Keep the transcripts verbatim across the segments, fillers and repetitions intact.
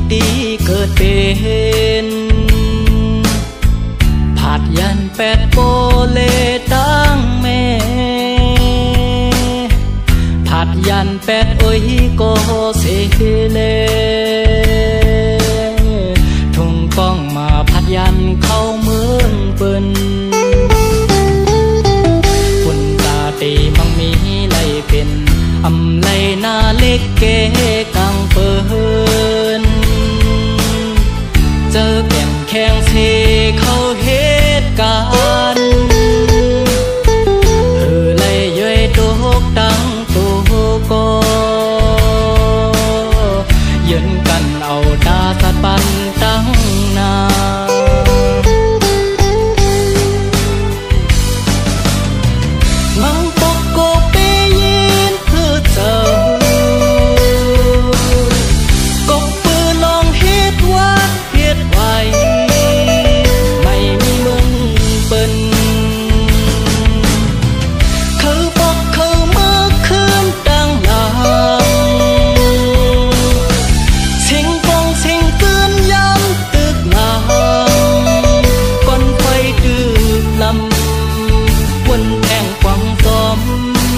ตีเกิดเป็นผาดยันแปดโปเลตั้งแม่ผาดยันแปดโอ้ยก็เสเลทุ่งป้องมาผาดยันเข้าเมืองเปิ้นคุณตาตีมังมีไล่เป็นอำไลนาเล็กเกกังเปิ้นเจอแก่งแข่งเทเข้าเหตุการณ์เออไล่ย่อยตกดังตัวก็ยืนกันเอาตาสัดปันตั้งนามังปกโกเปยินเพื่อเจ้ากบปืนลองเฮ็ดวัดเฮ็ดไว้ไม่มีมึงเปิ้นคือบอกคือมือคืนดังหลังสิงกองสิงเตือนย้ำตึกหนังก้นไฟตึกลำวนแทงกวังตอม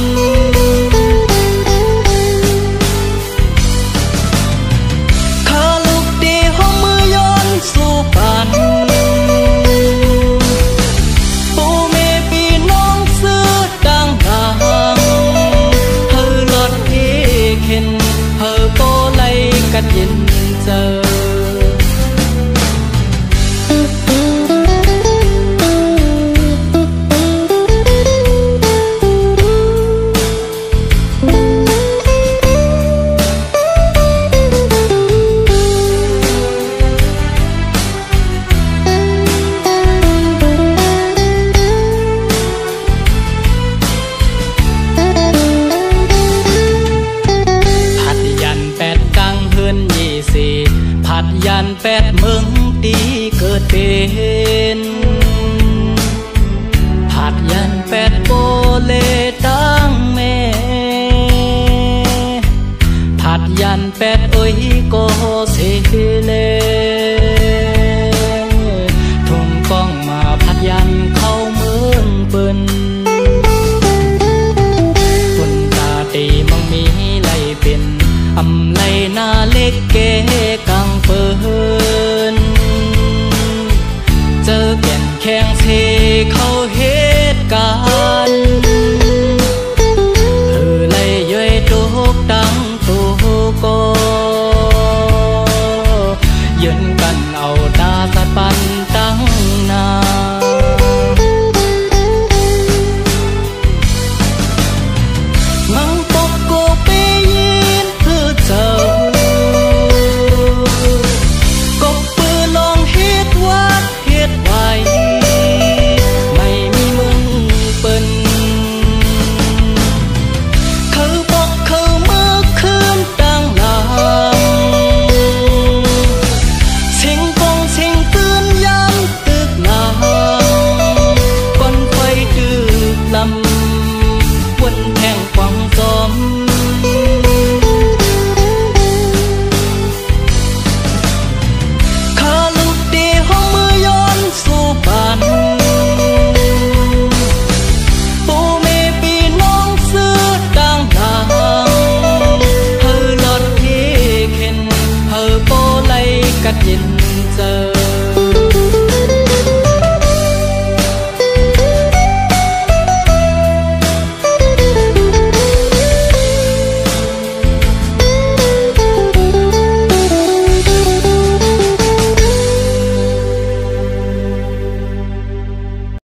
ขาลูกดีห้องมือย้อนสู่ปันปูเมปีน้องซื้อดังดังเฮอหลอดเอเข็นเฮอโปไลกัดเย็นเจอผัดยันแปดเมืองตีเกิดเป็นผัดยันแปดโปเลตั้งแม่ผัดยันแปดโอ้ยก็เสเลทุ่งป้องมาผัดยันเข้าเมืองเปิ้นคุณตาตีมังมีไล่เป็นอำไลนาเล็กเกกังเปิ้นเจอแก่นแข่งเทเข้าเหตุการณ์เออไล่ย่อยตกดังตัวก็ยืนกันเอา